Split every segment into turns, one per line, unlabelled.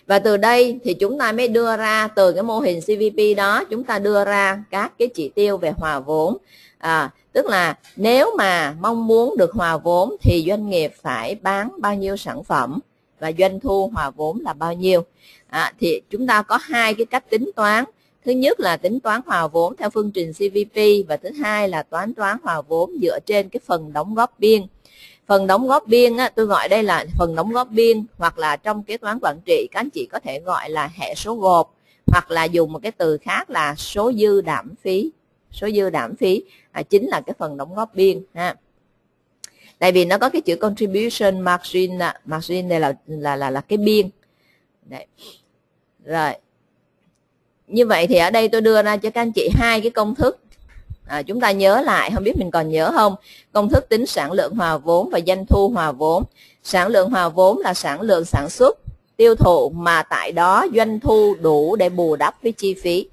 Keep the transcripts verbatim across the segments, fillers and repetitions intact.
Và từ đây thì chúng ta mới đưa ra, từ cái mô hình xê vê pê đó chúng ta đưa ra các cái chỉ tiêu về hòa vốn. À, tức là nếu mà mong muốn được hòa vốn thì doanh nghiệp phải bán bao nhiêu sản phẩm và doanh thu hòa vốn là bao nhiêu. À, thì chúng ta có hai cái cách tính toán. Thứ nhất là tính toán hòa vốn theo phương trình xê vê pê, và thứ hai là toán toán hòa vốn dựa trên cái phần đóng góp biên. Phần đóng góp biên á, tôi gọi đây là phần đóng góp biên, hoặc là trong kế toán quản trị các anh chị có thể gọi là hệ số gộp, hoặc là dùng một cái từ khác là số dư đảm phí. Số dư đảm phí à, chính là cái phần đóng góp biên ha. Tại vì nó có cái chữ contribution margin, à. Margin đây là là là là cái biên. Đấy. Rồi. Như vậy thì ở đây tôi đưa ra cho các anh chị hai cái công thức. À, chúng ta nhớ lại, không biết mình còn nhớ không? Công thức tính sản lượng hòa vốn và doanh thu hòa vốn. Sản lượng hòa vốn là sản lượng sản xuất, tiêu thụ mà tại đó doanh thu đủ để bù đắp với chi phí.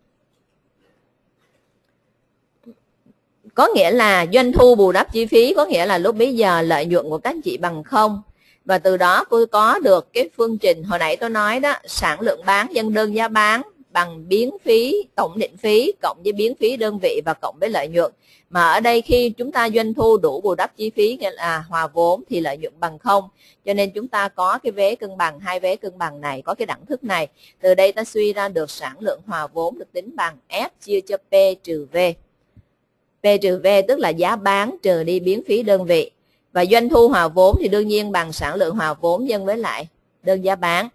Có nghĩa là doanh thu bù đắp chi phí, có nghĩa là lúc bấy giờ lợi nhuận của các anh chị bằng không. Và từ đó tôi có được cái phương trình hồi nãy tôi nói đó, sản lượng bán nhân đơn giá bán bằng biến phí, tổng định phí cộng với biến phí đơn vị và cộng với lợi nhuận. Mà ở đây khi chúng ta doanh thu đủ bù đắp chi phí, nghĩa là hòa vốn, thì lợi nhuận bằng không. Cho nên chúng ta có cái vế cân bằng, hai vế cân bằng này, có cái đẳng thức này. Từ đây ta suy ra được sản lượng hòa vốn được tính bằng F chia cho P trừ V. P trừ V tức là giá bán trừ đi biến phí đơn vị. Và doanh thu hòa vốn thì đương nhiên bằng sản lượng hòa vốn nhân với lại đơn giá bán.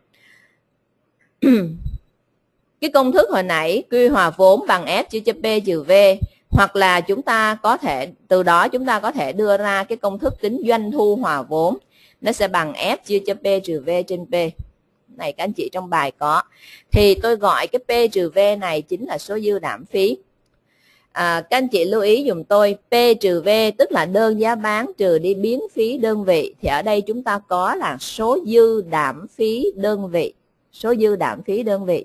Cái công thức hồi nãy Q hòa vốn bằng F chia cho P trừ V, hoặc là chúng ta có thể từ đó chúng ta có thể đưa ra cái công thức tính doanh thu hòa vốn, nó sẽ bằng F chia cho P trừ V trên P. Này các anh chị trong bài có. Thì tôi gọi cái P trừ V này chính là số dư đảm phí. À, các anh chị lưu ý dùm tôi, P trừ V tức là đơn giá bán trừ đi biến phí đơn vị. Thì ở đây chúng ta có là số dư đảm phí đơn vị. Số dư đảm phí đơn vị.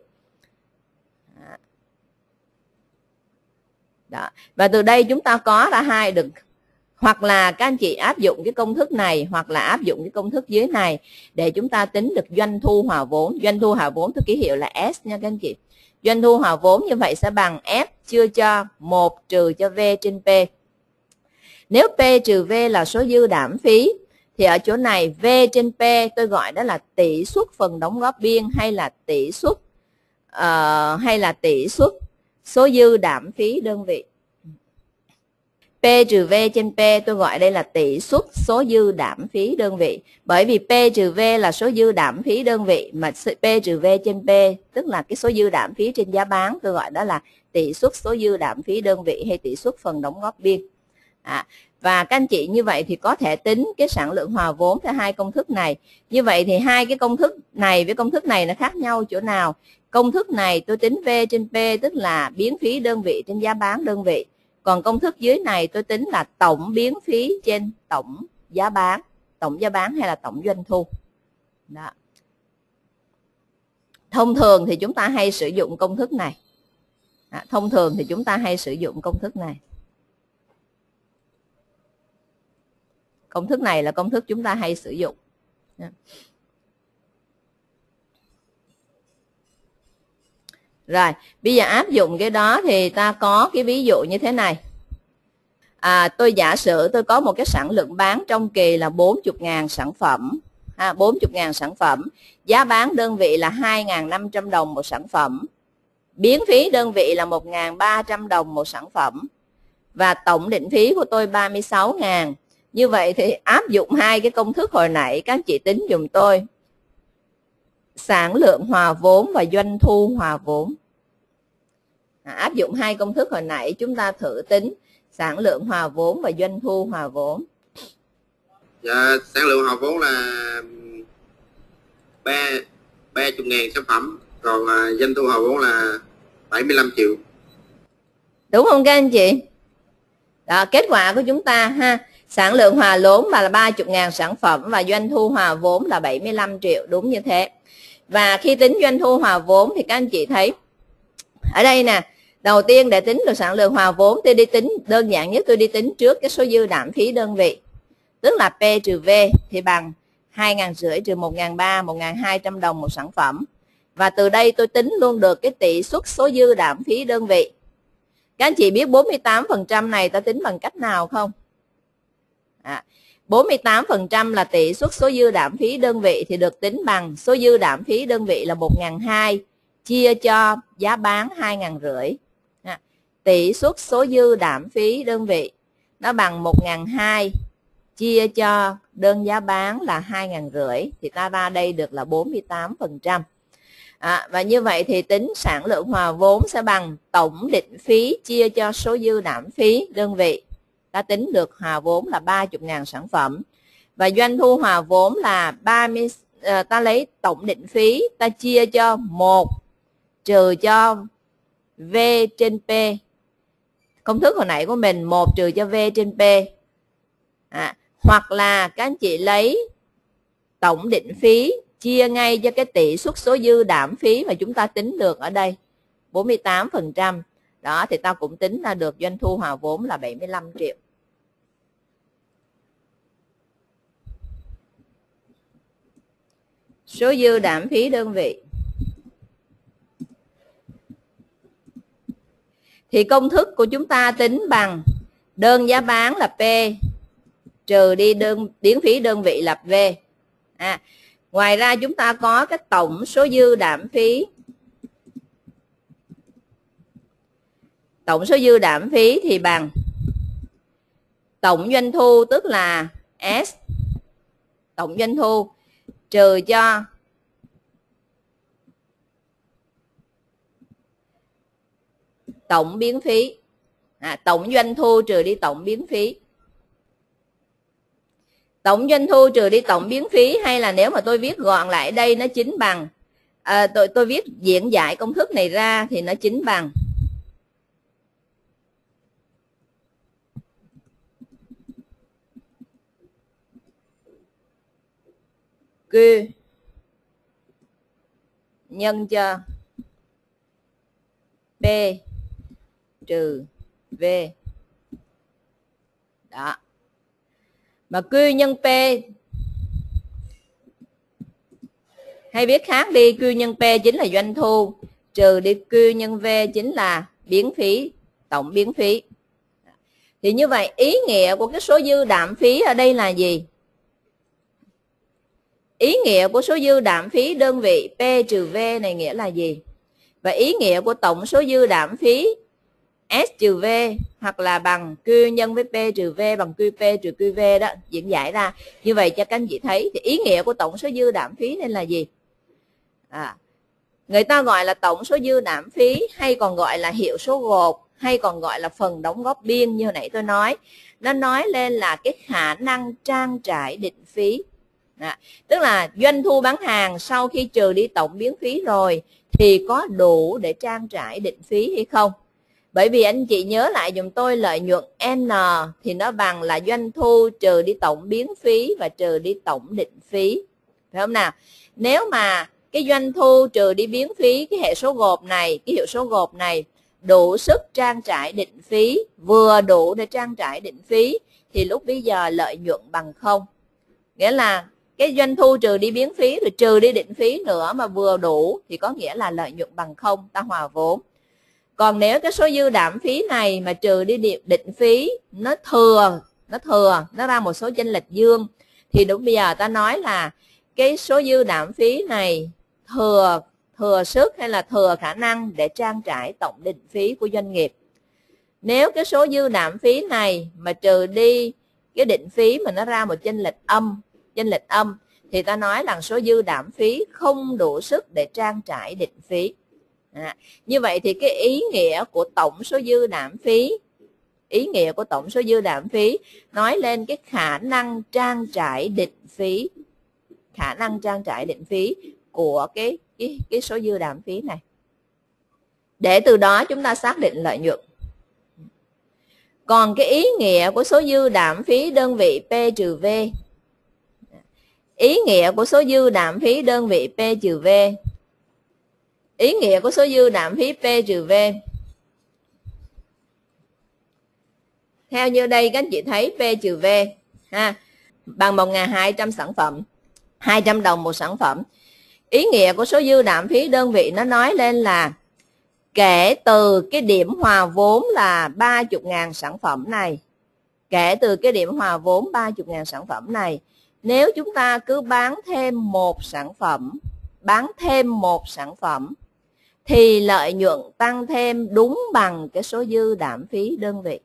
Đó. Và từ đây chúng ta có ra hai được, hoặc là các anh chị áp dụng cái công thức này, hoặc là áp dụng cái công thức dưới này để chúng ta tính được doanh thu hòa vốn. Doanh thu hòa vốn tôi ký hiệu là S nha các anh chị. Doanh thu hòa vốn như vậy sẽ bằng F chia cho một trừ cho V trên P. Nếu P trừ V là số dư đảm phí thì ở chỗ này V trên P tôi gọi đó là tỷ suất phần đóng góp biên, hay là tỷ suất uh, hay là tỷ suất số dư đảm phí đơn vị. P trừ V trên P tôi gọi đây là tỷ suất số dư đảm phí đơn vị. Bởi vì P trừ V là số dư đảm phí đơn vị, mà P trừ V trên P tức là cái số dư đảm phí trên giá bán, tôi gọi đó là tỷ suất số dư đảm phí đơn vị hay tỷ suất phần đóng góp biên. À, và các anh chị như vậy thì có thể tính cái sản lượng hòa vốn theo hai công thức này. Như vậy thì hai cái công thức này với công thức này nó khác nhau chỗ nào? Công thức này tôi tính V trên P tức là biến phí đơn vị trên giá bán đơn vị. Còn công thức dưới này tôi tính là tổng biến phí trên tổng giá bán. Tổng giá bán hay là tổng doanh thu. Đó. Thông thường thì chúng ta hay sử dụng công thức này. À, thông thường thì chúng ta hay sử dụng công thức này. Công thức này là công thức chúng ta hay sử dụng. Rồi, bây giờ áp dụng cái đó thì ta có cái ví dụ như thế này. À, tôi giả sử tôi có một cái sản lượng bán trong kỳ là bốn mươi nghìn sản phẩm. À, bốn mươi nghìn sản phẩm. Giá bán đơn vị là hai nghìn năm trăm đồng một sản phẩm. Biến phí đơn vị là một nghìn ba trăm đồng một sản phẩm. Và tổng định phí của tôi ba mươi sáu nghìn. Như vậy thì áp dụng hai cái công thức hồi nãy các anh chị tính dùm tôi. Sản lượng hòa vốn và doanh thu hòa vốn. À, áp dụng hai công thức hồi nãy chúng ta thử tính sản lượng hòa vốn và doanh thu hòa vốn.
Dạ, sản lượng hòa vốn là ba mươi nghìn sản phẩm, còn uh, doanh thu hòa vốn là bảy mươi lăm triệu.
Đúng không các anh chị? Đó, kết quả của chúng ta ha, sản lượng hòa vốn là ba mươi nghìn sản phẩm và doanh thu hòa vốn là bảy mươi lăm triệu, đúng như thế. Và khi tính doanh thu hòa vốn thì các anh chị thấy ở đây nè, đầu tiên để tính được sản lượng hòa vốn tôi đi tính đơn giản nhất, tôi đi tính trước cái số dư đảm phí đơn vị, tức là P trừ V thì bằng hai nghìn năm trăm trừ một nghìn ba trăm, một nghìn hai trăm đồng một sản phẩm. Và từ đây tôi tính luôn được cái tỷ suất số dư đạm phí đơn vị. Các anh chị biết bốn mươi tám phần trăm này ta tính bằng cách nào không? À, bốn mươi tám phần trăm là tỷ suất số dư đạm phí đơn vị thì được tính bằng số dư đạm phí đơn vị là một nghìn hai trăm chia cho giá bán hai nghìn năm trăm. À, tỷ suất số dư đạm phí đơn vị nó bằng một nghìn hai trăm chia cho đơn giá bán là hai nghìn năm trăm thì ta ra đây được là bốn mươi tám phần trăm. À, và như vậy thì tính sản lượng hòa vốn sẽ bằng tổng định phí chia cho số dư đạm phí đơn vị. Ta tính được hòa vốn là ba mươi nghìn sản phẩm. Và doanh thu hòa vốn là ba mươi, à, ta lấy tổng định phí ta chia cho một trừ cho V trên P. Công thức hồi nãy của mình một trừ cho V trên P. À, hoặc là các anh chị lấy tổng định phí chia ngay cho cái tỷ suất số dư đạm phí mà chúng ta tính được ở đây bốn mươi tám phần trăm. Đó thì ta cũng tính ra được doanh thu hòa vốn là bảy mươi lăm triệu. Số dư đạm phí đơn vị. Thì công thức của chúng ta tính bằng đơn giá bán là P trừ đi đơn biến phí đơn vị là V. À, ngoài ra chúng ta có cái tổng số dư đạm phí. Tổng số dư đạm phí thì bằng tổng doanh thu tức là S tổng doanh thu trừ cho tổng biến phí. À, tổng doanh thu trừ đi tổng biến phí. Tổng doanh thu trừ đi tổng biến phí, hay là nếu mà tôi viết gọn lại đây nó chính bằng à, tôi tôi viết diễn giải công thức này ra thì nó chính bằng Q nhân cho P trừ V. Đó. Mà Q nhân P hay viết khác đi, Q nhân P chính là doanh thu trừ đi Q nhân V chính là biến phí, tổng biến phí. Thì như vậy ý nghĩa của cái số dư đạm phí ở đây là gì? Ý nghĩa của số dư đạm phí đơn vị P trừ V này nghĩa là gì? Và ý nghĩa của tổng số dư đạm phí S trừ V hoặc là bằng Q nhân với P trừ V bằng Q P trừ Q V đó, diễn giải ra. Như vậy cho các anh chị thấy thì ý nghĩa của tổng số dư đạm phí nên là gì? À, người ta gọi là tổng số dư đạm phí, hay còn gọi là hiệu số gộp, hay còn gọi là phần đóng góp biên như hồi nãy tôi nói. Nó nói lên là cái khả năng trang trải định phí. À, tức là doanh thu bán hàng sau khi trừ đi tổng biến phí rồi thì có đủ để trang trải định phí hay không? Bởi vì anh chị nhớ lại dùm tôi, lợi nhuận N thì nó bằng là doanh thu trừ đi tổng biến phí và trừ đi tổng định phí. Phải không nào? Nếu mà cái doanh thu trừ đi biến phí, cái hệ số gộp này, cái hiệu số gộp này đủ sức trang trải định phí, vừa đủ để trang trải định phí, thì lúc bây giờ lợi nhuận bằng không. Nghĩa là cái doanh thu trừ đi biến phí rồi trừ đi định phí nữa mà vừa đủ thì có nghĩa là lợi nhuận bằng không, ta hòa vốn. Còn nếu cái số dư đạm phí này mà trừ đi định phí, nó thừa, nó thừa, nó ra một số chênh lệch dương, thì đúng bây giờ ta nói là cái số dư đạm phí này thừa thừa sức hay là thừa khả năng để trang trải tổng định phí của doanh nghiệp. Nếu cái số dư đạm phí này mà trừ đi cái định phí mà nó ra một chênh lệch âm, chênh lệch âm thì ta nói là số dư đạm phí không đủ sức để trang trải định phí. À, như vậy thì cái ý nghĩa của tổng số dư đạm phí, ý nghĩa của tổng số dư đạm phí nói lên cái khả năng trang trải định phí, khả năng trang trải định phí của cái cái cái số dư đạm phí này. Để từ đó chúng ta xác định lợi nhuận. Còn cái ý nghĩa của số dư đạm phí đơn vị P trừ V, ý nghĩa của số dư đạm phí đơn vị P trừ V, ý nghĩa của số dư đạm phí P trừ V. Theo như đây các anh chị thấy P trừ V ha, bằng một nghìn hai trăm sản phẩm. hai trăm đồng một sản phẩm. Ý nghĩa của số dư đạm phí đơn vị nó nói lên là kể từ cái điểm hòa vốn là ba mươi nghìn sản phẩm này, kể từ cái điểm hòa vốn ba mươi nghìn sản phẩm này, nếu chúng ta cứ bán thêm một sản phẩm, bán thêm một sản phẩm thì lợi nhuận tăng thêm đúng bằng cái số dư đạm phí đơn vị.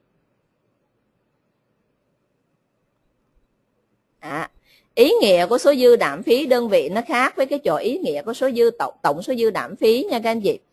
À, ý nghĩa của số dư đạm phí đơn vị nó khác với cái chỗ ý nghĩa của số dư tổng, tổng số dư đạm phí nha các anh chị.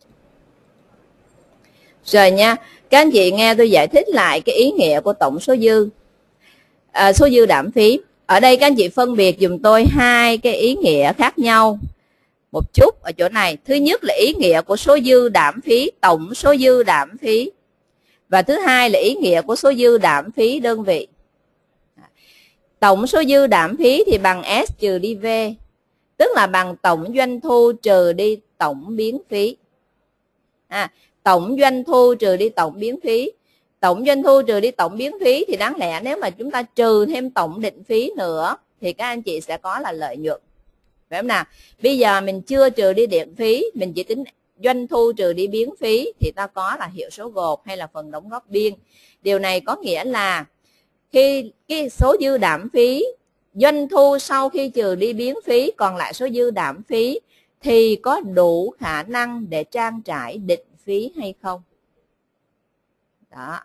Rồi nha, các anh chị nghe tôi giải thích lại cái ý nghĩa của tổng số dư, à, số dư đạm phí. Ở đây các anh chị phân biệt dùm tôi hai cái ý nghĩa khác nhau một chút ở chỗ này. Thứ nhất là ý nghĩa của số dư đạm phí, tổng số dư đạm phí. Và thứ hai là ý nghĩa của số dư đạm phí đơn vị. Tổng số dư đạm phí thì bằng S trừ đi V, tức là bằng tổng doanh thu trừ đi tổng biến phí. À, tổng doanh thu trừ đi tổng biến phí. Tổng doanh thu trừ đi tổng biến phí thì đáng lẽ nếu mà chúng ta trừ thêm tổng định phí nữa thì các anh chị sẽ có là lợi nhuận. Phải không nào? Bây giờ mình chưa trừ đi định phí, mình chỉ tính doanh thu trừ đi biến phí thì ta có là hiệu số gộp hay là phần đóng góp biên. Điều này có nghĩa là khi cái số dư đạm phí, doanh thu sau khi trừ đi biến phí còn lại số dư đạm phí thì có đủ khả năng để trang trải định phí hay không. Đó.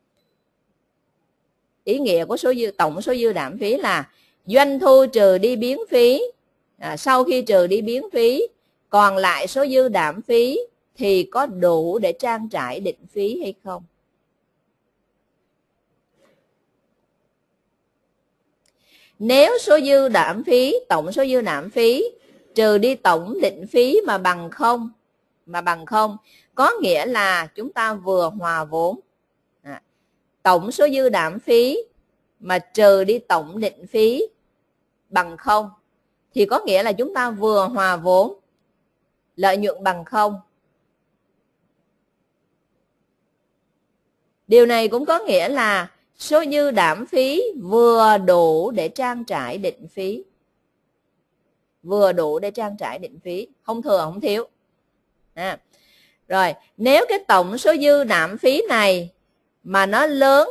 Ý nghĩa của số dư tổng số dư đạm phí là doanh thu trừ đi biến phí, à, sau khi trừ đi biến phí còn lại số dư đạm phí thì có đủ để trang trải định phí hay không. Nếu số dư đạm phí, tổng số dư đạm phí trừ đi tổng định phí mà bằng không, mà bằng không, có nghĩa là chúng ta vừa hòa vốn. À, tổng số dư đạm phí mà trừ đi tổng định phí bằng không thì có nghĩa là chúng ta vừa hòa vốn, lợi nhuận bằng không. Điều này cũng có nghĩa là số dư đạm phí vừa đủ để trang trải định phí. Vừa đủ để trang trải định phí, không thừa không thiếu. À, rồi, nếu cái tổng số dư đạm phí này mà nó lớn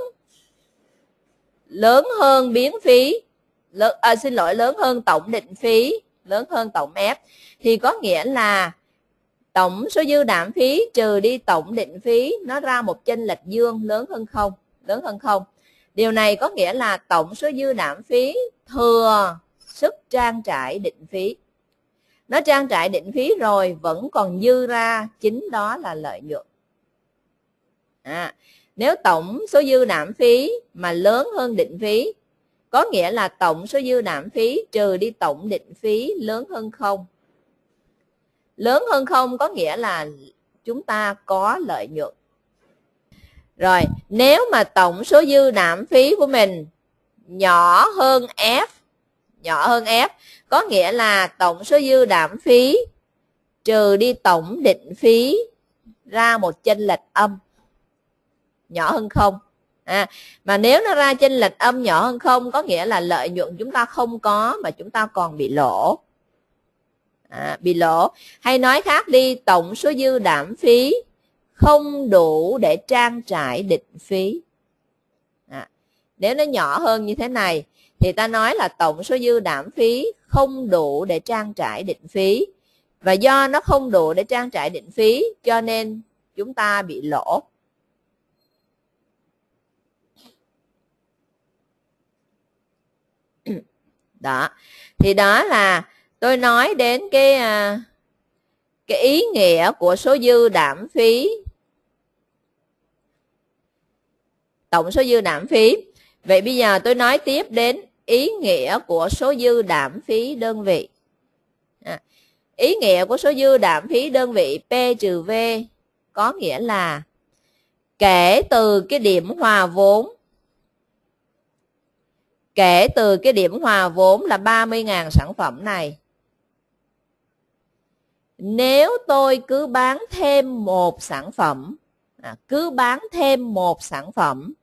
lớn hơn biến phí, lớn, à, xin lỗi lớn hơn tổng định phí, lớn hơn tổng F thì có nghĩa là tổng số dư đạm phí trừ đi tổng định phí nó ra một chênh lệch dương lớn hơn không, lớn hơn không. Điều này có nghĩa là tổng số dư đạm phí thừa sức trang trải định phí. Nó trang trải định phí rồi vẫn còn dư ra, chính đó là lợi nhuận. À, nếu tổng số dư đạm phí mà lớn hơn định phí có nghĩa là tổng số dư đạm phí trừ đi tổng định phí lớn hơn không. Lớn hơn không có nghĩa là chúng ta có lợi nhuận. Rồi, nếu mà tổng số dư đạm phí của mình nhỏ hơn F, nhỏ hơn F có nghĩa là tổng số dư đạm phí trừ đi tổng định phí ra một chênh lệch âm, nhỏ hơn không. À, mà nếu nó ra chênh lệch âm nhỏ hơn không có nghĩa là lợi nhuận chúng ta không có mà chúng ta còn bị lỗ. À, bị lỗ. Hay nói khác đi, tổng số dư đạm phí không đủ để trang trải định phí. À, nếu nó nhỏ hơn như thế này thì ta nói là tổng số dư đạm phí không đủ để trang trải định phí. Và do nó không đủ để trang trải định phí cho nên chúng ta bị lỗ. Đó. Thì đó là tôi nói đến cái cái ý nghĩa của số dư đạm phí, tổng số dư đạm phí. Vậy bây giờ tôi nói tiếp đến ý nghĩa của số dư đạm phí đơn vị. À, ý nghĩa của số dư đạm phí đơn vị P trừ V có nghĩa là kể từ cái điểm hòa vốn, kể từ cái điểm hòa vốn là ba mươi nghìn sản phẩm này, nếu tôi cứ bán thêm một sản phẩm, à, cứ bán thêm một sản phẩm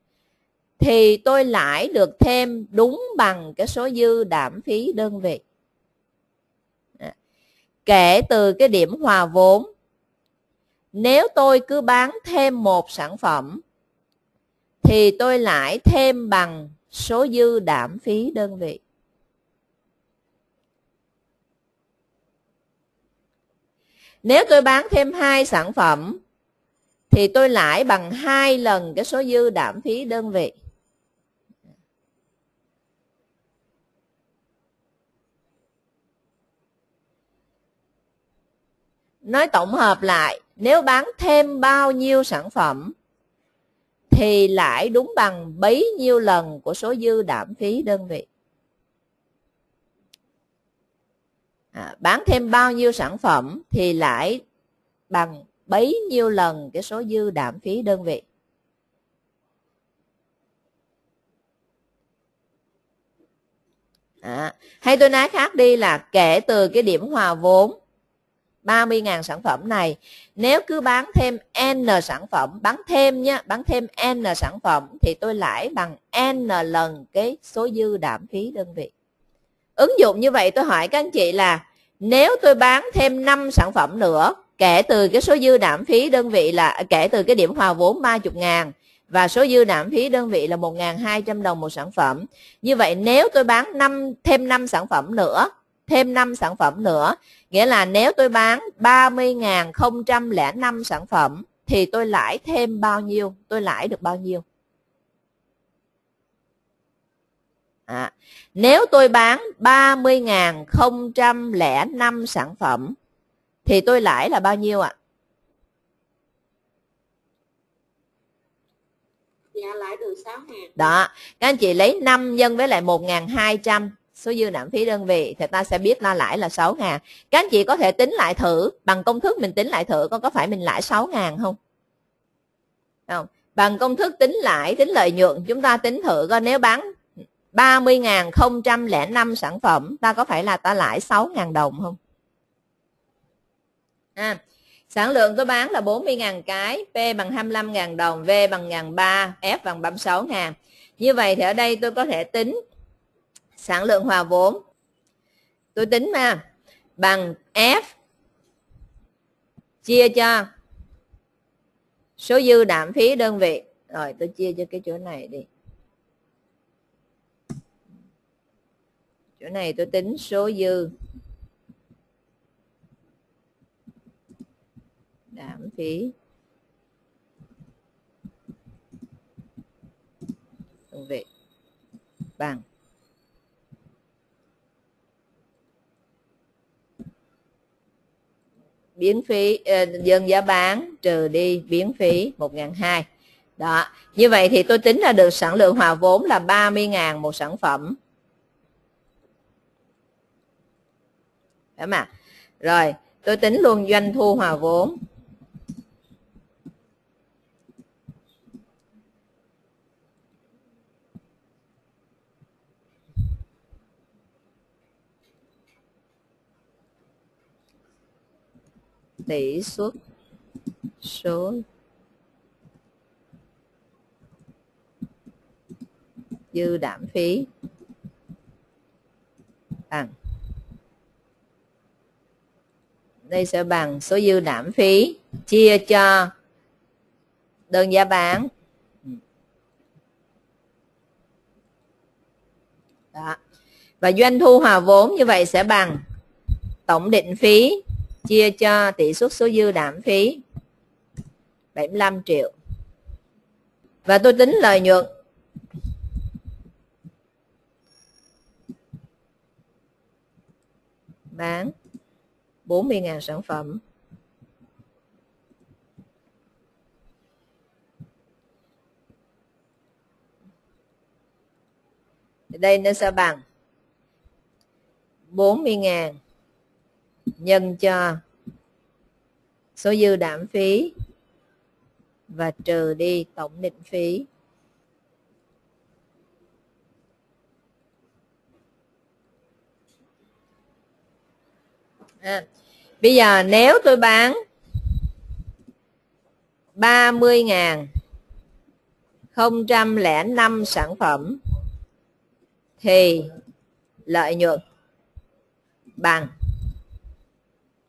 thì tôi lãi được thêm đúng bằng cái số dư đạm phí đơn vị. kể từ cái điểm hòa vốn, nếu tôi cứ bán thêm một sản phẩm thì tôi lãi thêm bằng số dư đảm phí đơn vị. Nếu tôi bán thêm hai sản phẩm thì tôi lãi bằng hai lần cái số dư đảm phí đơn vị. Nói tổng hợp lại, nếu bán thêm bao nhiêu sản phẩm thì lãi đúng bằng bấy nhiêu lần của số dư đảm phí đơn vị. À, bán thêm bao nhiêu sản phẩm thì lãi bằng bấy nhiêu lần cái số dư đảm phí đơn vị. À, hay tôi nói khác đi là kể từ cái điểm hòa vốn ba mươi nghìn sản phẩm này, nếu cứ bán thêm N sản phẩm, bán thêm nhé, bán thêm N sản phẩm thì tôi lãi bằng N lần cái số dư đảm phí đơn vị. Ứng dụng như vậy tôi hỏi các anh chị là nếu tôi bán thêm năm sản phẩm nữa, kể từ cái số dư đảm phí đơn vị là kể từ cái điểm hòa vốn ba mươi ngàn và số dư đảm phí đơn vị là một nghìn hai trăm đồng một sản phẩm. Như vậy nếu tôi bán năm, thêm năm sản phẩm nữa, thêm năm sản phẩm nữa, nghĩa là nếu tôi bán ba mươi nghìn không trăm lẻ năm sản phẩm thì tôi lãi thêm bao nhiêu? Tôi lãi được bao nhiêu? À, nếu tôi bán ba mươi nghìn không trăm lẻ năm sản phẩm thì tôi lãi là bao nhiêu ạ?
Dạ lãi được sáu nghìn.
Đó, các anh chị lấy năm nhân với lại một nghìn hai trăm số dư đảm phí đơn vị thì ta sẽ biết là lãi là sáu nghìn. Các anh chị có thể tính lại thử, bằng công thức mình tính lại thử con có phải mình lãi sáu nghìn không? Không? Bằng công thức tính lãi, tính lợi nhuận chúng ta tính thử coi nếu bán ba mươi nghìn không trăm lẻ năm sản phẩm ta có phải là ta lãi sáu nghìn đồng không? À, sản lượng tôi bán là bốn mươi nghìn cái, P bằng hai mươi lăm nghìn đồng, V bằng một nghìn ba trăm, F bằng ba mươi sáu nghìn. Như vậy thì ở đây tôi có thể tính sản lượng hòa vốn. Tôi tính mà bằng F chia cho số dư đảm phí đơn vị. Rồi tôi chia cho cái chỗ này đi. Chỗ này tôi tính số dư đảm phí đơn vị bằng biến phí uh, dân giá bán trừ đi biến phí một nghìn hai trăm. Đó, như vậy thì tôi tính ra được sản lượng hòa vốn là ba mươi nghìn một sản phẩm. Đúng mà. Rồi, tôi tính luôn doanh thu hòa vốn. Tỷ suất số dư đảm phí bằng, đây sẽ bằng số dư đảm phí chia cho đơn giá bán. Đó. Và doanh thu hòa vốn như vậy sẽ bằng tổng định phí chia cho tỷ suất số dư đảm phí bảy mươi lăm triệu. Và tôi tính lợi nhuận bán bốn mươi nghìn sản phẩm. Đây nó sẽ bằng bốn mươi nghìn nhân cho số dư đảm phí và trừ đi tổng định phí. À, bây giờ nếu tôi bán ba mươi nghìn không trăm lẻ năm sản phẩm thì lợi nhuận bằng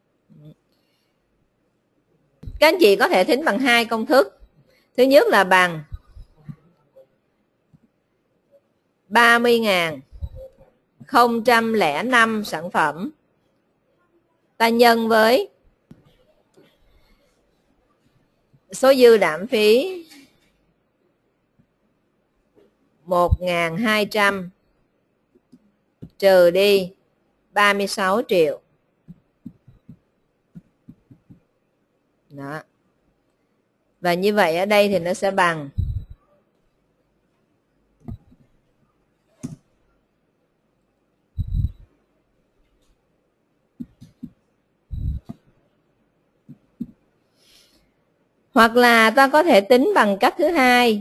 Các anh chị có thể tính bằng hai công thức. Thứ nhất là bằng ba mươi nghìn không trăm lẻ năm sản phẩm ta nhân với số dư đạm phí một nghìn hai trăm trừ đi ba mươi sáu triệu. Đó. Và như vậy ở đây thì nó sẽ bằng hoặc là ta có thể tính bằng cách thứ hai.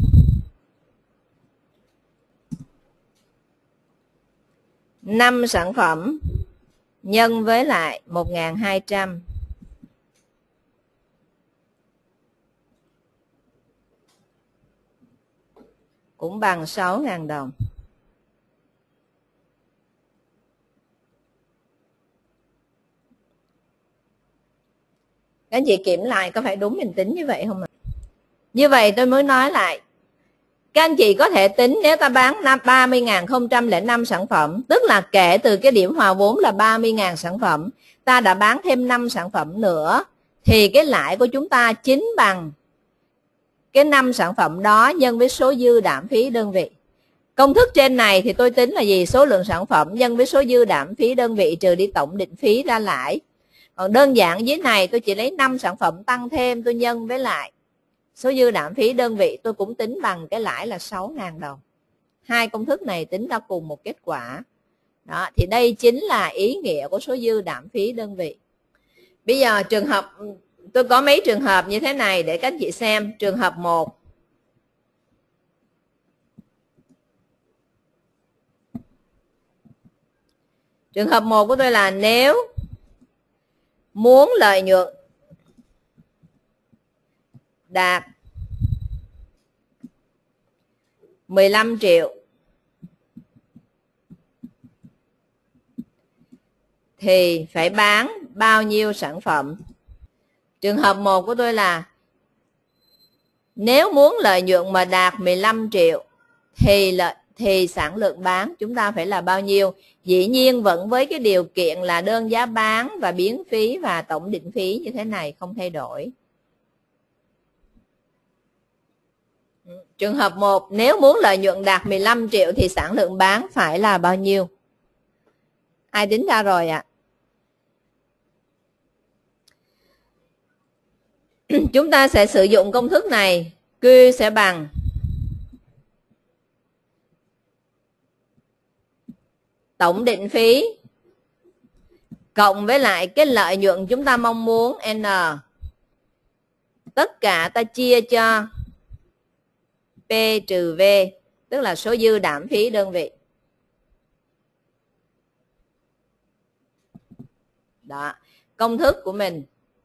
năm sản phẩm nhân với lại một nghìn hai trăm cũng bằng sáu nghìn đồng. Các anh chị kiểm lại có phải đúng mình tính như vậy không ạ? Như vậy tôi mới nói lại. Các anh chị có thể tính nếu ta bán ba mươi nghìn không trăm lẻ năm sản phẩm, tức là kể từ cái điểm hòa vốn là ba mươi nghìn sản phẩm, ta đã bán thêm năm sản phẩm nữa, thì cái lãi của chúng ta chính bằng cái năm sản phẩm đó nhân với số dư đạm phí đơn vị. Công thức trên này thì tôi tính là gì? Số lượng sản phẩm nhân với số dư đạm phí đơn vị trừ đi tổng định phí ra lãi. Còn đơn giản dưới này tôi chỉ lấy năm sản phẩm tăng thêm, tôi nhân với lại số dư đạm phí đơn vị, tôi cũng tính bằng cái lãi là sáu nghìn đồng. Hai công thức này tính ra cùng một kết quả. Đó, thì đây chính là ý nghĩa của số dư đạm phí đơn vị. Bây giờ trường hợp, tôi có mấy trường hợp như thế này để các anh chị xem. Trường hợp một. Trường hợp một của tôi là nếu muốn lợi nhuận đạt mười lăm triệu thì phải bán bao nhiêu sản phẩm? Trường hợp một của tôi là nếu muốn lợi nhuận mà đạt mười lăm triệu thì lợi thì sản lượng bán chúng ta phải là bao nhiêu? Dĩ nhiên vẫn với cái điều kiện là đơn giá bán và biến phí và tổng định phí như thế này không thay đổi. Trường hợp một, nếu muốn lợi nhuận đạt mười lăm triệu thì sản lượng bán phải là bao nhiêu? Ai tính ra rồi ạ? À? Chúng ta sẽ sử dụng công thức này. Q sẽ bằng tổng định phí cộng với lại cái lợi nhuận chúng ta mong muốn N. Tất cả ta chia cho P trừ V, tức là số dư đạm phí đơn vị. Đó, công thức của mình.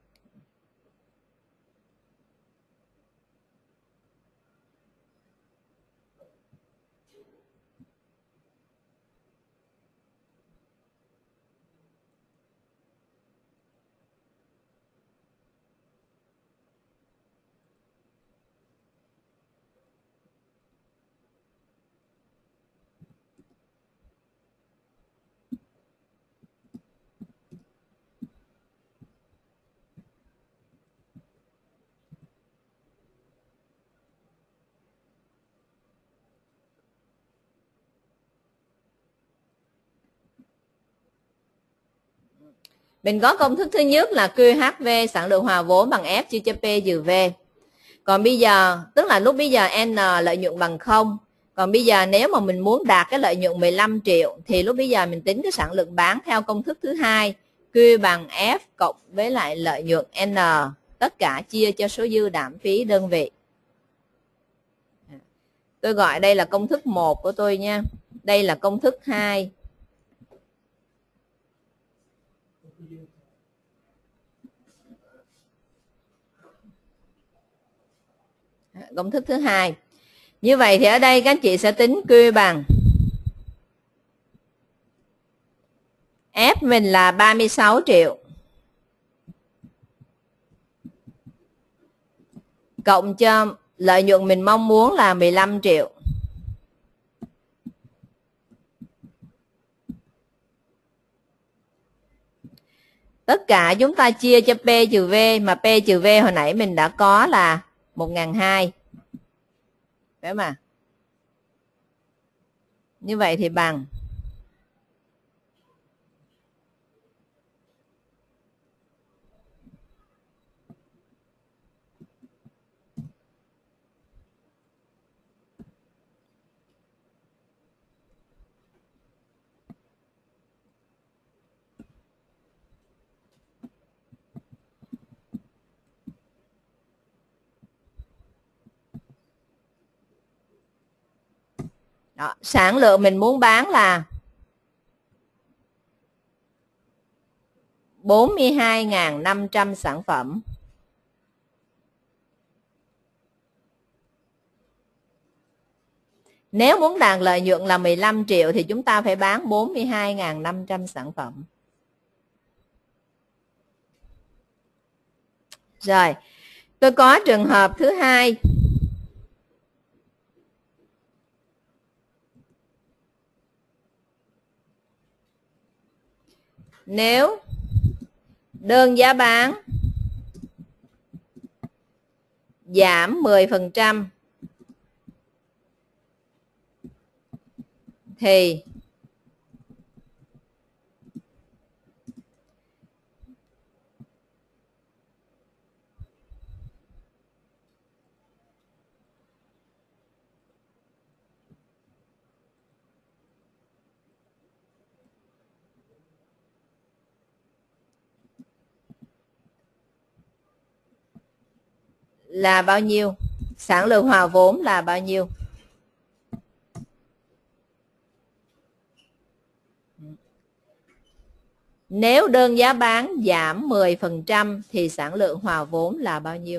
Mình có công thức thứ nhất là quy hát vê sản lượng hòa vốn bằng F chia cho P trừ V. Còn bây giờ, tức là lúc bây giờ N lợi nhuận bằng không. Còn bây giờ nếu mà mình muốn đạt cái lợi nhuận mười lăm triệu thì lúc bây giờ mình tính cái sản lượng bán theo công thức thứ hai, Q bằng F cộng với lại lợi nhuận N, tất cả chia cho số dư đạm phí đơn vị. Tôi gọi đây là công thức một của tôi nha. Đây là công thức hai. Công thức thứ hai. Như vậy thì ở đây các anh chị sẽ tính Q bằng F mình là ba mươi sáu triệu cộng cho lợi nhuận mình mong muốn là mười lăm triệu. Tất cả chúng ta chia cho P trừ V, mà P trừ V hồi nãy mình đã có là một nghìn hai trăm. Phải mà. Như vậy thì bằng đó, sản lượng mình muốn bán là bốn mươi hai nghìn năm trăm sản phẩm. Nếu muốn đạt lợi nhuận là mười lăm triệu thì chúng ta phải bán bốn mươi hai nghìn năm trăm sản phẩm. Rồi, tôi có trường hợp thứ hai. Nếu đơn giá bán giảm mười phần trăm thì là bao nhiêu? Sản lượng hòa vốn là bao nhiêu? Nếu đơn giá bán giảm mười phần trăm thì sản lượng hòa vốn là bao nhiêu?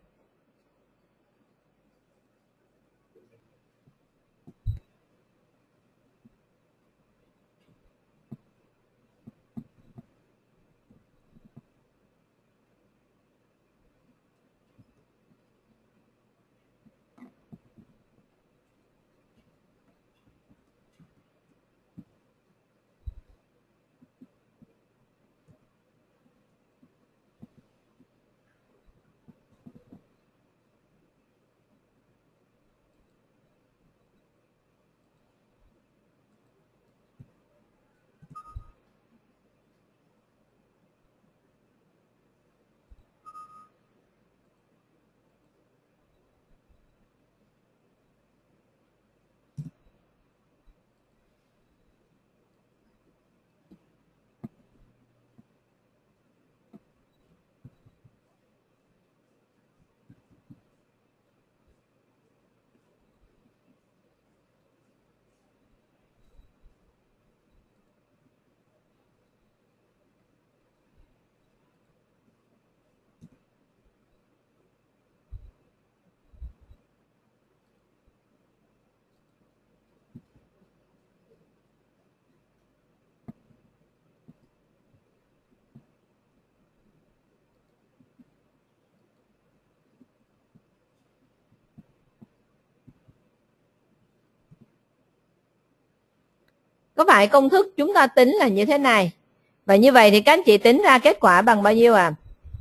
Có phải công thức chúng ta tính là như thế này? Và như vậy thì các anh chị tính ra kết quả bằng bao nhiêu à?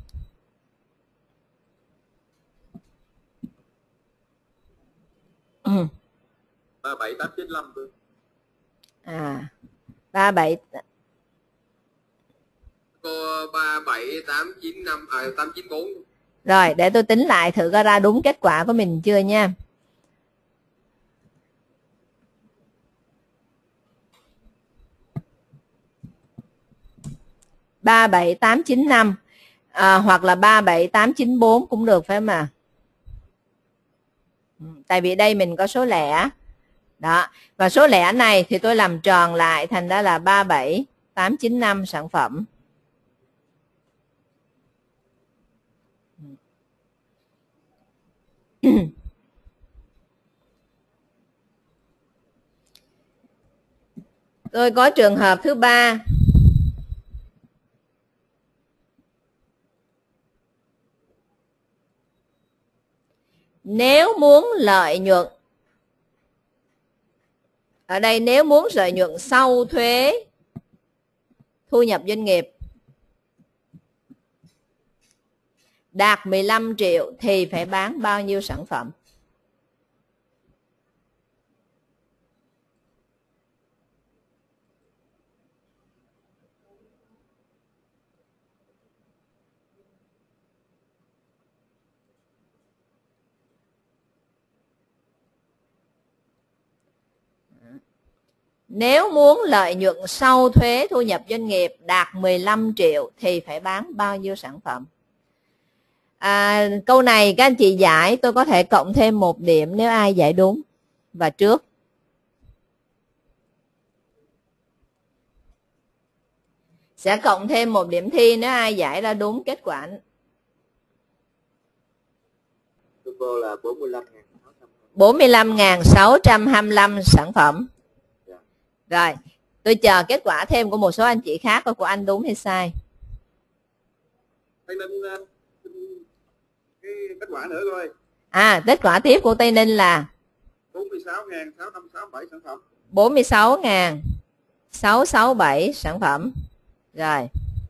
Ừ.
ba bảy tám chín lăm.
À, ba bảy
Cô ba bảy tám chín năm à tám chín bốn.
Rồi, để tôi tính lại thử coi ra đúng kết quả của mình chưa nha. ba bảy tám chín năm à, hoặc là ba bảy tám chín bốn cũng được phải không ạ? Tại vì đây mình có số lẻ. Đó, và số lẻ này thì tôi làm tròn lại thành ra là ba bảy tám chín năm sản phẩm. Tôi có trường hợp thứ ba. Nếu muốn lợi nhuận, ở đây nếu muốn lợi nhuận sau thuế thu nhập doanh nghiệp đạt mười lăm triệu thì phải bán bao nhiêu sản phẩm? Nếu muốn lợi nhuận sau thuế thu nhập doanh nghiệp đạt mười lăm triệu thì phải bán bao nhiêu sản phẩm? À, câu này các anh chị giải tôi có thể cộng thêm một điểm nếu ai giải đúng và trước. Sẽ cộng thêm một điểm thi nếu ai giải ra đúng kết quả.
Cô là
bốn mươi lăm nghìn sáu trăm hai mươi lăm sản phẩm. Rồi, tôi chờ kết quả thêm của một số anh chị khác coi của anh đúng hay sai.
Tây Ninh cái kết quả nữa coi.
À, kết quả tiếp của Tây Ninh là
bốn mươi sáu nghìn sáu trăm sáu mươi bảy sản phẩm.
bốn mươi sáu nghìn sáu trăm sáu mươi bảy sản phẩm. Rồi.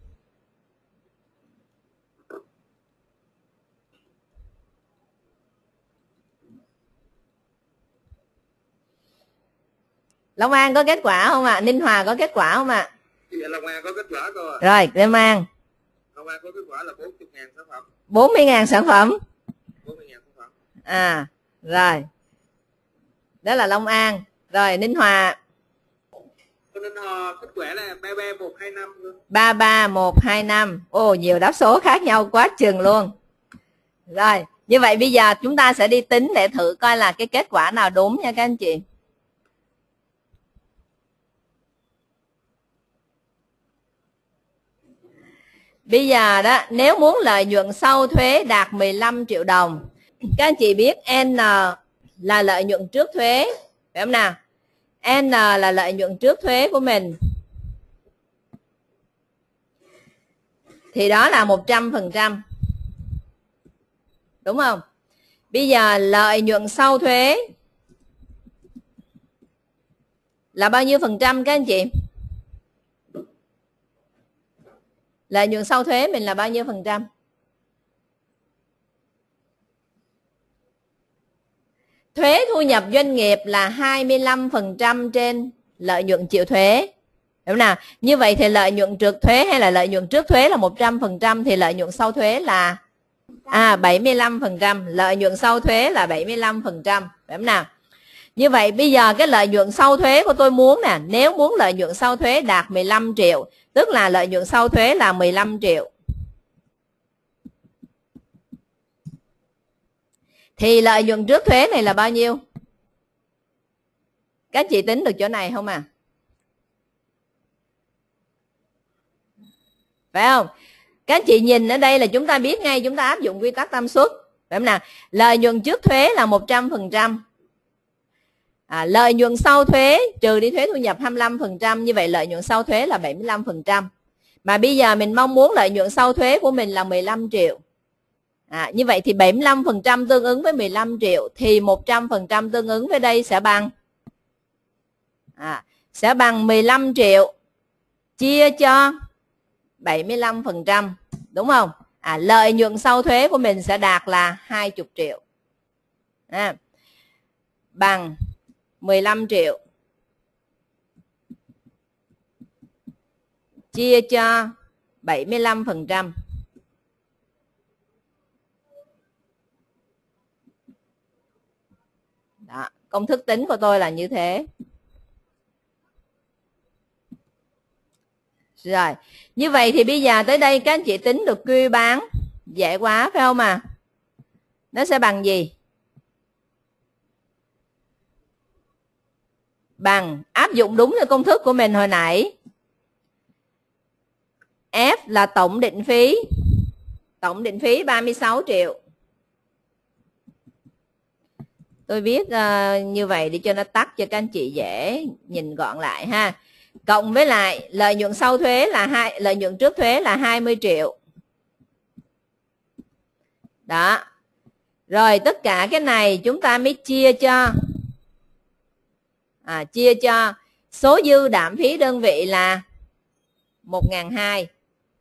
Long An có kết quả không ạ? À? Ninh Hòa có kết quả không ạ? À?
Dạ, Long An có kết quả cô ạ.
Rồi, Long An.
Long An có kết quả là bốn mươi nghìn sản phẩm.
bốn mươi nghìn sản phẩm.
bốn mươi nghìn sản phẩm.
À, rồi. Đó là Long An. Rồi, Ninh Hòa.
Ninh Hòa kết quả là ba ba một hai năm.
ba ba một hai năm. Ồ, nhiều đáp số khác nhau quá chừng luôn. Rồi, như vậy bây giờ chúng ta sẽ đi tính để thử coi là cái kết quả nào đúng nha các anh chị. Bây giờ đó, nếu muốn lợi nhuận sau thuế đạt mười lăm triệu đồng, các anh chị biết N là lợi nhuận trước thuế, phải không nào? N là lợi nhuận trước thuế của mình. Thì đó là một trăm phần trăm. Đúng không? Bây giờ lợi nhuận sau thuế là bao nhiêu phần trăm các anh chị? Lợi nhuận sau thuế mình là bao nhiêu phần trăm? Thuế thu nhập doanh nghiệp là hai mươi lăm phần trăm trên lợi nhuận chịu thuế. Đúng không nào? Như vậy thì lợi nhuận trước thuế hay là lợi nhuận trước thuế là một trăm phần trăm thì lợi nhuận sau thuế là à bảy mươi lăm phần trăm, lợi nhuận sau thuế là bảy mươi lăm phần trăm. Đúng không nào? Như vậy bây giờ cái lợi nhuận sau thuế của tôi muốn nè, nếu muốn lợi nhuận sau thuế đạt mười lăm triệu, tức là lợi nhuận sau thuế là mười lăm triệu. Thì lợi nhuận trước thuế này là bao nhiêu? Các chị tính được chỗ này không à? Phải không? Các chị nhìn ở đây là chúng ta biết ngay, chúng ta áp dụng quy tắc tam suất. Phải không nào? Lợi nhuận trước thuế là một trăm phần trăm. À, lợi nhuận sau thuế trừ đi thuế thu nhập hai mươi lăm phần trăm, như vậy lợi nhuận sau thuế là bảy mươi lăm phần trăm. Mà bây giờ mình mong muốn lợi nhuận sau thuế của mình là mười lăm triệu. À, như vậy thì bảy mươi lăm phần trăm tương ứng với mười lăm triệu thì một trăm phần trăm tương ứng với đây sẽ bằng à, sẽ bằng mười lăm triệu chia cho bảy mươi lăm phần trăm, đúng không? À, lợi nhuận sau thuế của mình sẽ đạt là hai mươi triệu. À, bằng mười lăm triệu chia cho bảy mươi lăm phần trăm. Đó, công thức tính của tôi là như thế. Rồi, như vậy thì bây giờ tới đây các anh chị tính được quy bán. Dễ quá phải không à? Nó sẽ bằng gì? Bằng áp dụng đúng theo công thức của mình hồi nãy. F là tổng định phí. Tổng định phí ba mươi sáu triệu. Tôi viết uh, như vậy để cho nó tắt cho các anh chị dễ nhìn gọn lại ha. Cộng với lại lợi nhuận sau thuế là hai, lợi nhuận trước thuế là hai mươi triệu. Đó. Rồi tất cả cái này chúng ta mới chia cho à, chia cho số dư đạm phí đơn vị là một nghìn hai trăm.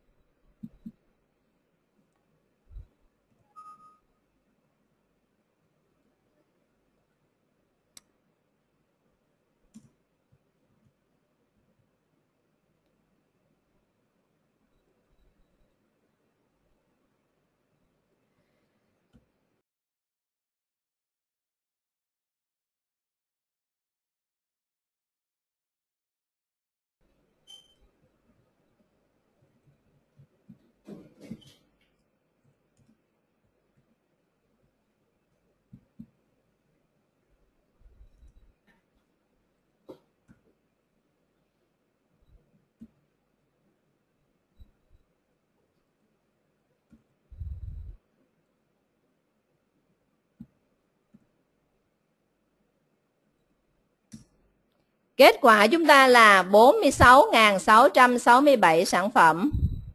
Kết quả chúng ta là bốn mươi sáu nghìn sáu trăm sáu mươi bảy sản phẩm.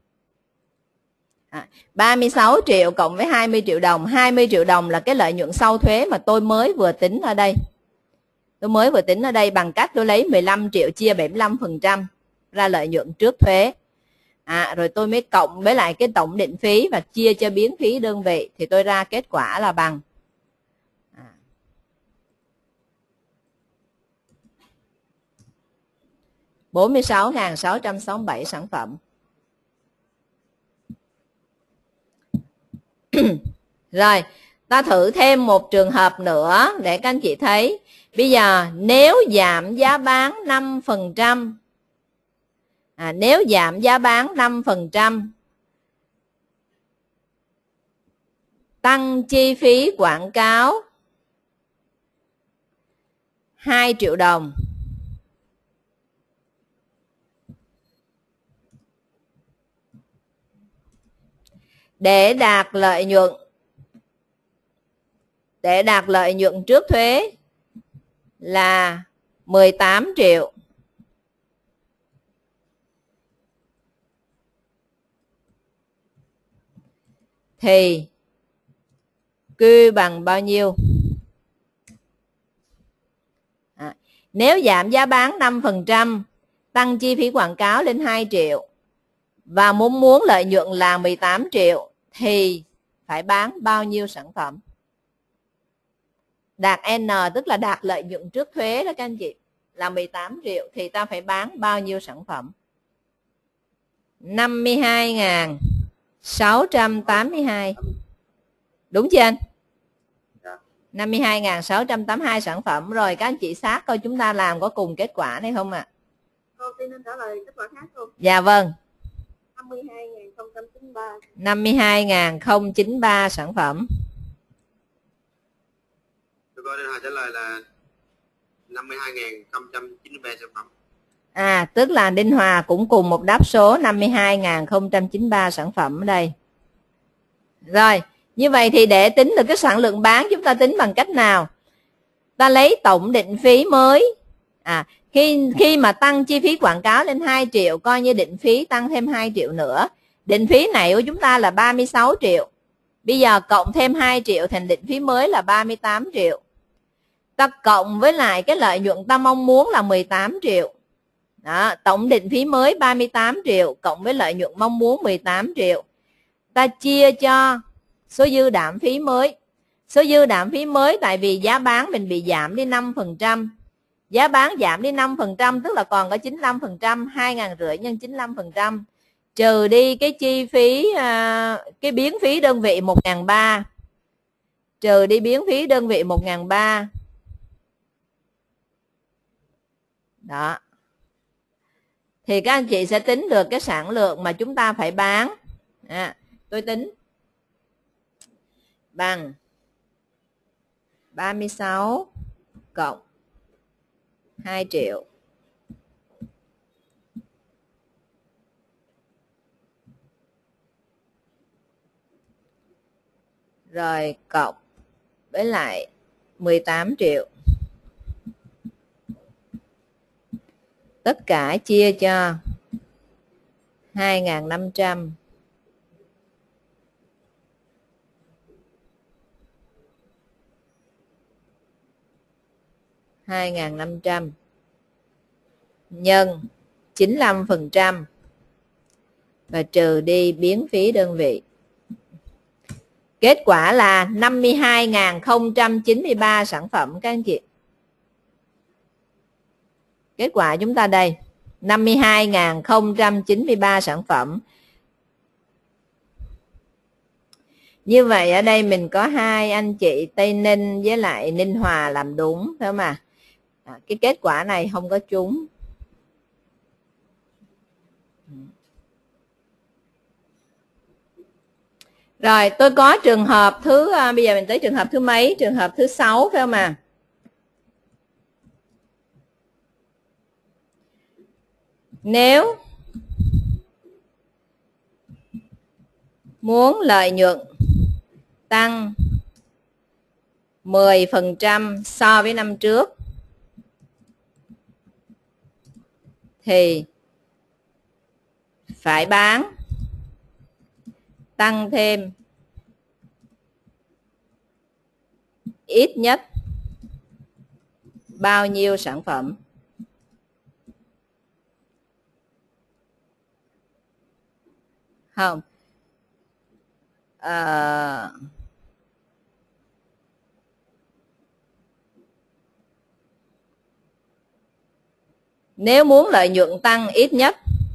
À, ba mươi sáu triệu cộng với hai mươi triệu đồng. hai mươi triệu đồng là cái lợi nhuận sau thuế mà tôi mới vừa tính ở đây. Tôi mới vừa tính ở đây bằng cách tôi lấy mười lăm triệu chia bảy mươi lăm phần trăm ra lợi nhuận trước thuế. À, rồi tôi mới cộng với lại cái tổng định phí và chia cho biến phí đơn vị thì tôi ra kết quả là bằng à, bốn mươi sáu nghìn sáu trăm sáu mươi bảy sản phẩm. Rồi, ta thử thêm một trường hợp nữa để các anh chị thấy. Bây giờ nếu giảm giá bán năm phần trăm, à, nếu giảm giá bán năm phần trăm, tăng chi phí quảng cáo hai triệu đồng, để đạt lợi nhuận để đạt lợi nhuận trước thuế là mười tám triệu, thì Q bằng bao nhiêu? À, nếu giảm giá bán năm phần trăm, tăng chi phí quảng cáo lên hai triệu và muốn muốn lợi nhuận là mười tám triệu thì phải bán bao nhiêu sản phẩm? Đạt N tức là đạt lợi nhuận trước thuế đó các anh chị, là mười tám triệu thì ta phải bán bao nhiêu sản phẩm? năm mươi hai nghìn sáu trăm tám mươi hai. Đúng chưa anh? năm mươi hai nghìn sáu trăm tám mươi hai sản phẩm. Rồi các anh chị xác coi chúng ta làm có cùng kết quả này không ạ? À?
Cô tin nên trả lời kết quả khác không?
Dạ vâng.
năm mươi hai nghìn không trăm chín mươi ba.
năm mươi hai nghìn không trăm chín mươi ba sản phẩm.
Cô nên trả lời là năm mươi hai nghìn không trăm chín mươi ba sản phẩm.
À, tức là Đinh Hòa cũng cùng một đáp số năm mươi hai nghìn không trăm chín mươi ba sản phẩm ở đây. Rồi, như vậy thì để tính được cái sản lượng bán chúng ta tính bằng cách nào? Ta lấy tổng định phí mới. À, khi khi mà tăng chi phí quảng cáo lên hai triệu, coi như định phí tăng thêm hai triệu nữa. Định phí này của chúng ta là ba mươi sáu triệu. Bây giờ cộng thêm hai triệu thành định phí mới là ba mươi tám triệu. Ta cộng với lại cái lợi nhuận ta mong muốn là mười tám triệu. Đó, tổng định phí mới ba mươi tám triệu cộng với lợi nhuận mong muốn mười tám triệu. Ta chia cho số dư đạm phí mới. Số dư đạm phí mới tại vì giá bán mình bị giảm đi năm phần trăm. Giá bán giảm đi năm phần trăm tức là còn có chín mươi lăm phần trăm, hai nghìn rưỡi nhân chín mươi lăm phần trăm. Trừ đi cái chi phí, cái biến phí đơn vị một nghìn ba trăm. Trừ đi biến phí đơn vị một nghìn ba trăm. Đó. Thì các anh chị sẽ tính được cái sản lượng mà chúng ta phải bán. À, tôi tính bằng ba mươi sáu cộng hai triệu rồi cộng với lại mười tám triệu. Tất cả chia cho hai nghìn năm trăm. hai nghìn năm trăm nhân chín mươi lăm phần trăm và trừ đi biến phí đơn vị. Kết quả là năm mươi hai nghìn không trăm chín mươi ba sản phẩm các anh chị. Kết quả chúng ta đây, năm mươi hai nghìn không trăm chín mươi ba sản phẩm. Như vậy ở đây mình có hai anh chị Tây Ninh với lại Ninh Hòa làm đúng, phải không ạ? À, cái kết quả này không có trúng. Rồi tôi có trường hợp thứ, à, bây giờ mình tới trường hợp thứ mấy? Trường hợp thứ sáu phải không ạ? Nếu muốn lợi nhuận tăng mười phần trăm so với năm trước thì phải bán tăng thêm ít nhất bao nhiêu sản phẩm? Không. À, nếu muốn lợi nhuận tăng ít nhất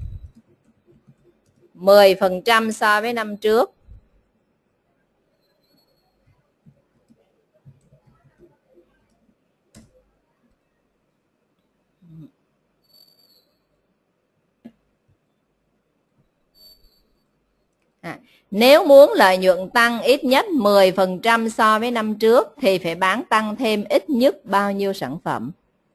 mười phần trăm so với năm trước à, nếu muốn lợi nhuận tăng ít nhất mười phần trăm so với năm trước thì phải bán tăng thêm ít nhất bao nhiêu sản phẩm?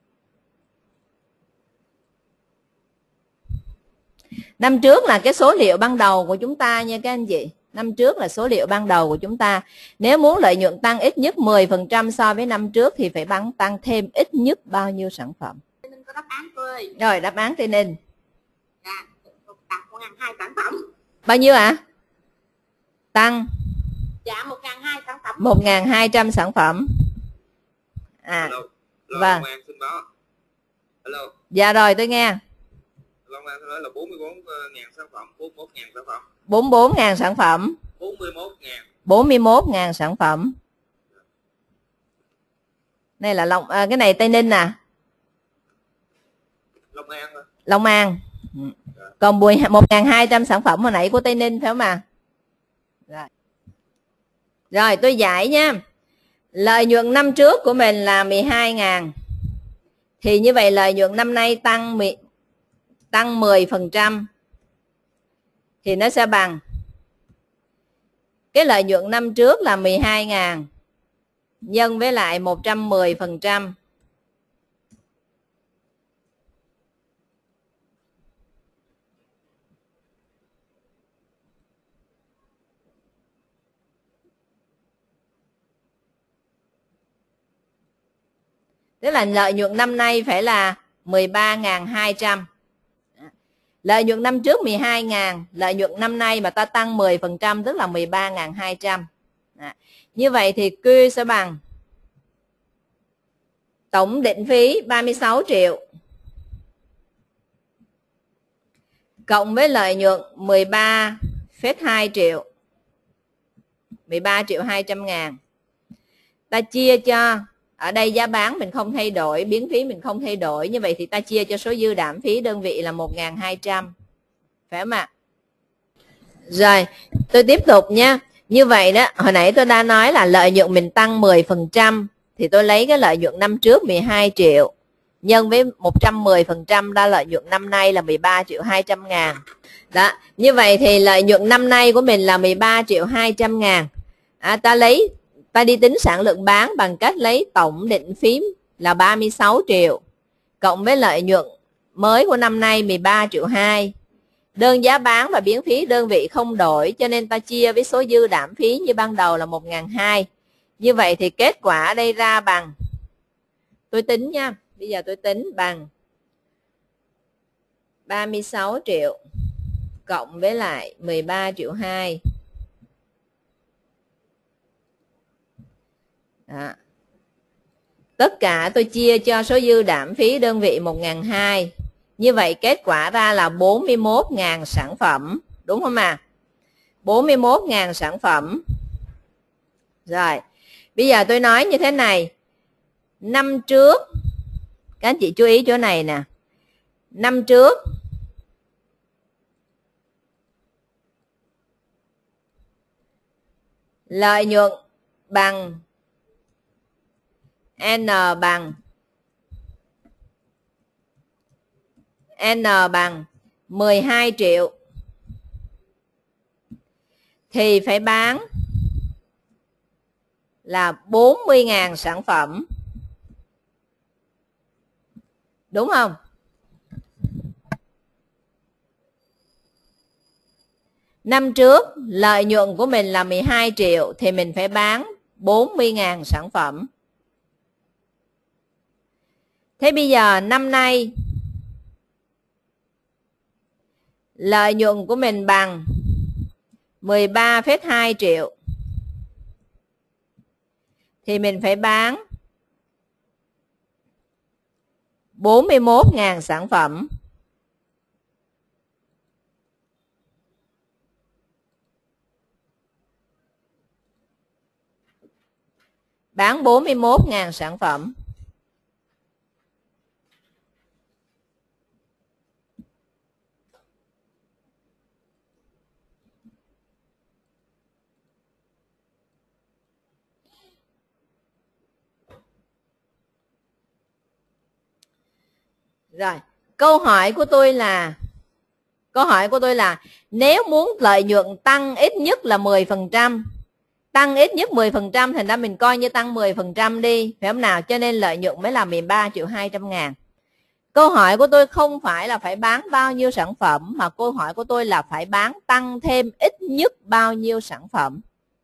Năm trước là cái số liệu ban đầu của chúng ta nha các anh chị. Năm trước là số liệu ban đầu của chúng ta. Nếu muốn lợi nhuận tăng ít nhất mười phần trăm so với năm trước thì phải bán tăng thêm ít nhất bao nhiêu sản phẩm?
Tây Ninh có đáp án cô ơi.
Rồi đáp án Tây Ninh.
Dạ, tăng một nghìn hai sản phẩm.
Bao nhiêu ạ? À? Tăng.
Dạ một nghìn hai sản phẩm.
một nghìn hai trăm sản phẩm. À.
Hello. Hello,
vâng.
Long An xin báo. Hello.
Dạ rồi tôi nghe.
Long An nói là bốn mươi bốn nghìn sản phẩm, bốn mươi mốt nghìn sản phẩm.
bốn mươi bốn nghìn sản phẩm.
bốn mươi mốt nghìn.
bốn mươi mốt nghìn sản phẩm. Đây là Long à, cái này Tây Ninh nè.
Long An thôi.
Long An. Còn một nghìn hai trăm sản phẩm hồi nãy của Tây Ninh phải không ạ? Rồi. Rồi tôi giải nha. Lợi nhuận năm trước của mình là mười hai nghìn. Thì như vậy lợi nhuận năm nay tăng mười, tăng mười phần trăm thì nó sẽ bằng cái lợi nhuận năm trước là mười hai nghìn nhân với lại một trăm mười phần trăm. Tức là lợi nhuận năm nay phải là mười ba nghìn hai trăm. Lợi nhuận năm trước mười hai nghìn, lợi nhuận năm nay mà ta tăng mười phần trăm tức là mười ba nghìn hai trăm. À, như vậy thì Q sẽ bằng tổng định phí ba mươi sáu triệu cộng với lợi nhuận mười ba phẩy hai triệu, mười ba triệu hai trăm ngàn. Ta chia cho, ở đây giá bán mình không thay đổi, biến phí mình không thay đổi, như vậy thì ta chia cho số dư đảm phí đơn vị là một nghìn hai trăm. Phải không ạ? Rồi, tôi tiếp tục nha. Như vậy đó, hồi nãy tôi đã nói là lợi nhuận mình tăng mười phần trăm thì tôi lấy cái lợi nhuận năm trước mười hai triệu nhân với một trăm mười phần trăm ra lợi nhuận năm nay là mười ba triệu hai trăm ngàn. Đó, như vậy thì lợi nhuận năm nay của mình là mười ba triệu hai trăm ngàn. À, ta lấy ta đi tính sản lượng bán bằng cách lấy tổng định phí là ba mươi sáu triệu cộng với lợi nhuận mới của năm nay mười ba triệu hai. Đơn giá bán và biến phí đơn vị không đổi cho nên ta chia với số dư đảm phí như ban đầu là một nghìn hai trăm. Như vậy thì kết quả ở đây ra bằng, tôi tính nha, bây giờ tôi tính bằng ba mươi sáu triệu cộng với lại mười ba triệu hai. Đó. Tất cả tôi chia cho số dư đạm phí đơn vị một nghìn hai trăm. Như vậy kết quả ra là bốn mươi mốt nghìn sản phẩm. Đúng không ạ? À? bốn mươi mốt nghìn sản phẩm. Rồi. Bây giờ tôi nói như thế này. Năm trước, các anh chị chú ý chỗ này nè. Năm trước, lợi nhuận bằng N bằng N bằng mười hai triệu thì phải bán là bốn mươi nghìn sản phẩm. Đúng không? Năm trước lợi nhuận của mình là mười hai triệu thì mình phải bán bốn mươi nghìn sản phẩm. Thế bây giờ năm nay lợi nhuận của mình bằng mười ba phẩy hai triệu thì mình phải bán bốn mươi mốt nghìn sản phẩm. Bán bốn mươi mốt nghìn sản phẩm. Rồi, câu hỏi của tôi là câu hỏi của tôi là nếu muốn lợi nhuận tăng ít nhất là mười phần trăm, tăng ít nhất mười phần trăm, thành ra mình coi như tăng mười phần trăm đi, phải không nào? Cho nên lợi nhuận mới là mười ba triệu hai trăm ngàn. Câu hỏi của tôi không phải là phải bán bao nhiêu sản phẩm, mà câu hỏi của tôi là phải bán tăng thêm ít nhất bao nhiêu sản phẩm.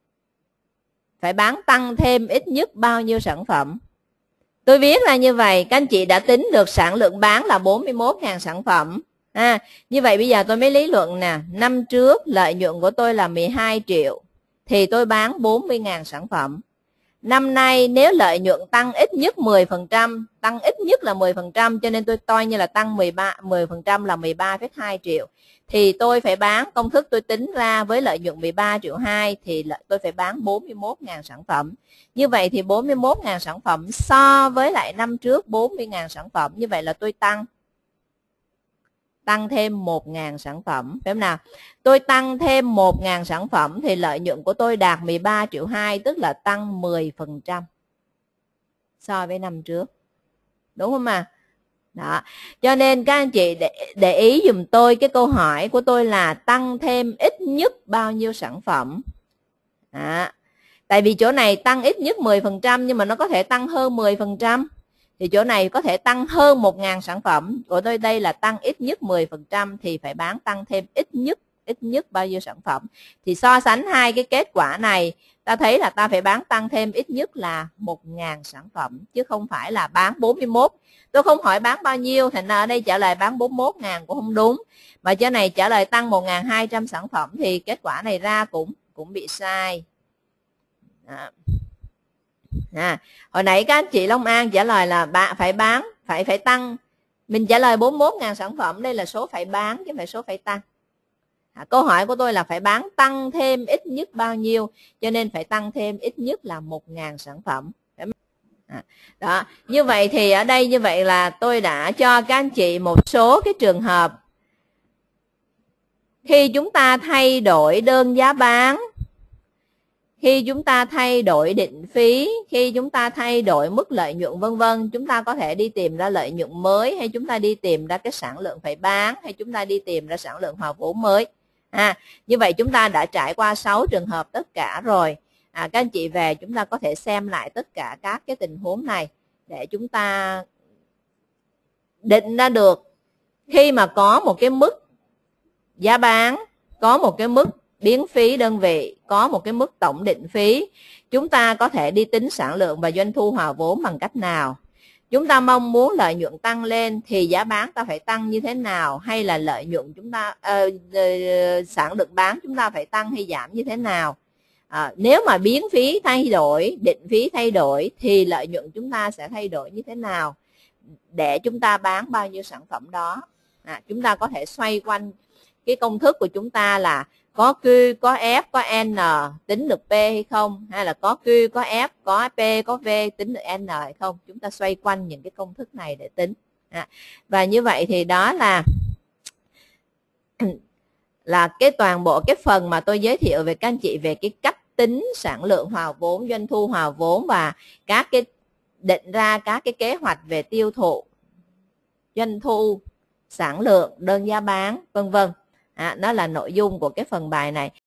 Phải bán tăng thêm ít nhất bao nhiêu sản phẩm. Tôi viết là như vậy, các anh chị đã tính được sản lượng bán là bốn mươi mốt nghìn sản phẩm. À, như vậy bây giờ tôi mới lý luận nè, năm trước lợi nhuận của tôi là mười hai triệu thì tôi bán bốn mươi nghìn sản phẩm. Năm nay nếu lợi nhuận tăng ít nhất mười phần trăm, tăng ít nhất là mười phần trăm, cho nên tôi coi như là tăng mười ba, mười phần trăm là mười ba phẩy hai triệu. Thì tôi phải bán, công thức tôi tính ra với lợi nhuận mười ba triệu hai thì tôi phải bán bốn mươi mốt nghìn sản phẩm. Như vậy thì bốn mươi mốt nghìn sản phẩm so với lại năm trước bốn mươi nghìn sản phẩm. Như vậy là tôi tăng tăng thêm một nghìn sản phẩm. Phải không nào? Tôi tăng thêm một nghìn sản phẩm thì lợi nhuận của tôi đạt mười ba triệu hai, tức là tăng mười phần trăm so với năm trước. Đúng không ạ? Đó. Cho nên các anh chị để, để ý dùm tôi, cái câu hỏi của tôi là tăng thêm ít nhất bao nhiêu sản phẩm. Đó. Tại vì chỗ này tăng ít nhất mười phần trăm nhưng mà nó có thể tăng hơn mười phần trăm. Thì chỗ này có thể tăng hơn một nghìn sản phẩm. Của tôi đây là tăng ít nhất mười phần trăm thì phải bán tăng thêm ít nhất ít nhất bao nhiêu sản phẩm. Thì so sánh hai cái kết quả này, ta thấy là ta phải bán tăng thêm ít nhất là một nghìn sản phẩm, chứ không phải là bán bốn mươi mốt. Tôi không hỏi bán bao nhiêu, thành ra ở đây trả lời bán bốn mươi mốt nghìn cũng không đúng. Mà chỗ này trả lời tăng một nghìn hai trăm sản phẩm thì kết quả này ra cũng cũng bị sai. Đó. À, hồi nãy các anh chị Long An trả lời là bạn phải bán, phải phải tăng. Mình trả lời bốn mươi mốt nghìn sản phẩm, đây là số phải bán chứ không phải số phải tăng. À, câu hỏi của tôi là phải bán tăng thêm ít nhất bao nhiêu, cho nên phải tăng thêm ít nhất là một nghìn sản phẩm. À, đó, như vậy thì ở đây như vậy là tôi đã cho các anh chị một số cái trường hợp khi chúng ta thay đổi đơn giá bán, khi chúng ta thay đổi định phí, khi chúng ta thay đổi mức lợi nhuận vân vân, chúng ta có thể đi tìm ra lợi nhuận mới, hay chúng ta đi tìm ra cái sản lượng phải bán, hay chúng ta đi tìm ra sản lượng hòa vốn mới. À, như vậy chúng ta đã trải qua sáu trường hợp tất cả rồi. À, các anh chị về chúng ta có thể xem lại tất cả các cái tình huống này để chúng ta định ra được khi mà có một cái mức giá bán, có một cái mức biến phí đơn vị, có một cái mức tổng định phí, chúng ta có thể đi tính sản lượng và doanh thu hòa vốn bằng cách nào. Chúng ta mong muốn lợi nhuận tăng lên thì giá bán ta phải tăng như thế nào, hay là lợi nhuận chúng ta uh, uh, sản lượng bán chúng ta phải tăng hay giảm như thế nào. À, nếu mà biến phí thay đổi, định phí thay đổi thì lợi nhuận chúng ta sẽ thay đổi như thế nào để chúng ta bán bao nhiêu sản phẩm đó. À, chúng ta có thể xoay quanh cái công thức của chúng ta là có Q, có F, có N tính được P hay không, hay là có Q, có F, có P, có V tính được N hay không. Chúng ta xoay quanh những cái công thức này để tính. À, và như vậy thì đó là là cái toàn bộ cái phần mà tôi giới thiệu về các anh chị về cái cách tính sản lượng hòa vốn, doanh thu hòa vốn và các cái định ra các cái kế hoạch về tiêu thụ, doanh thu, sản lượng, đơn giá bán, vân vân. À, đó là nội dung của cái phần bài này.